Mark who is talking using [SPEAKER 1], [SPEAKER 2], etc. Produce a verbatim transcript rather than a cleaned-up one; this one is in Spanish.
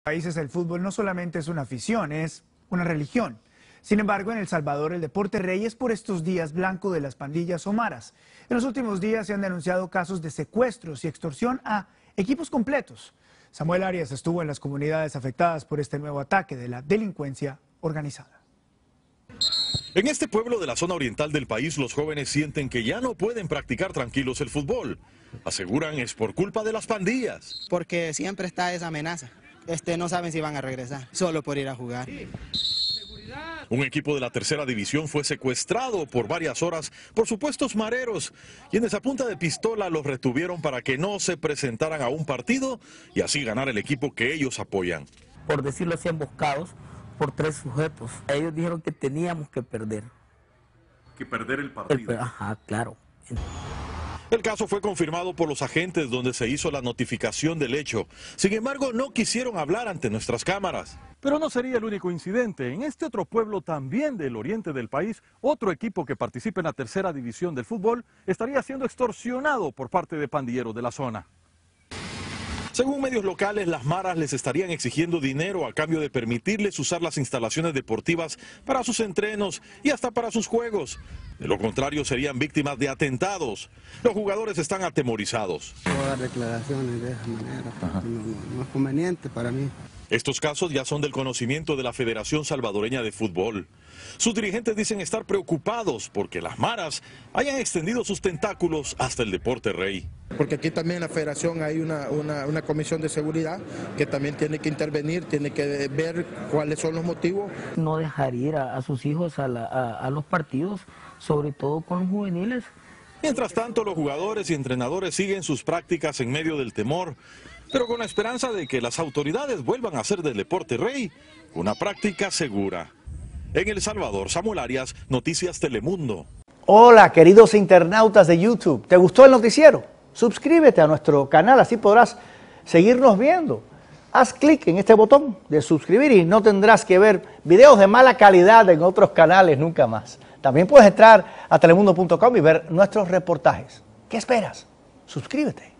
[SPEAKER 1] Países el fútbol no solamente es una afición, es una religión. Sin embargo, en El Salvador el deporte rey es por estos días blanco de las pandillas o maras. En los últimos días se han denunciado casos de secuestros y extorsión a equipos completos. Samuel Arias estuvo en las comunidades afectadas por este nuevo ataque de la delincuencia organizada.
[SPEAKER 2] En este pueblo de la zona oriental del país, los jóvenes sienten que ya no pueden practicar tranquilos el fútbol. Aseguran es por culpa de las pandillas.
[SPEAKER 3] Porque siempre está esa amenaza. Este, no saben si van a regresar, solo por ir a jugar.
[SPEAKER 2] Un equipo de la tercera división fue secuestrado por varias horas por supuestos mareros, quienes a punta de pistola los retuvieron para que no se presentaran a un partido y así ganar el equipo que ellos apoyan.
[SPEAKER 4] Por decirlo así, emboscados por tres sujetos. Ellos dijeron que teníamos que perder.
[SPEAKER 2] ¿Que perder el partido?
[SPEAKER 4] El, ajá, claro.
[SPEAKER 2] El caso fue confirmado por los agentes donde se hizo la notificación del hecho. Sin embargo, no quisieron hablar ante nuestras cámaras.
[SPEAKER 5] Pero no sería el único incidente. En este otro pueblo también del oriente del país, otro equipo que participa en la tercera división del fútbol estaría siendo extorsionado por parte de pandilleros de la zona.
[SPEAKER 2] Según medios locales, las maras les estarían exigiendo dinero a cambio de permitirles usar las instalaciones deportivas para sus entrenos y hasta para sus juegos. De lo contrario, serían víctimas de atentados. Los jugadores están atemorizados.
[SPEAKER 6] Puedo dar declaraciones de esa manera, no, no, no es conveniente para mí.
[SPEAKER 2] Estos casos ya son del conocimiento de la Federación Salvadoreña de Fútbol. Sus dirigentes dicen estar preocupados porque las maras hayan extendido sus tentáculos hasta el deporte rey.
[SPEAKER 7] Porque aquí también en la federación hay una, una, una comisión de seguridad que también tiene que intervenir, tiene que ver cuáles son los motivos.
[SPEAKER 4] No dejar ir a, a sus hijos a, la, a, a los partidos, sobre todo con los juveniles.
[SPEAKER 2] Mientras tanto, los jugadores y entrenadores siguen sus prácticas en medio del temor, pero con la esperanza de que las autoridades vuelvan a hacer del deporte rey una práctica segura. En El Salvador, Samuel Arias, Noticias Telemundo.
[SPEAKER 8] Hola, queridos internautas de YouTube. ¿Te gustó el noticiero? Suscríbete a nuestro canal, así podrás seguirnos viendo. Haz clic en este botón de suscribir y no tendrás que ver videos de mala calidad en otros canales nunca más. También puedes entrar a telemundo punto com y ver nuestros reportajes. ¿Qué esperas? Suscríbete.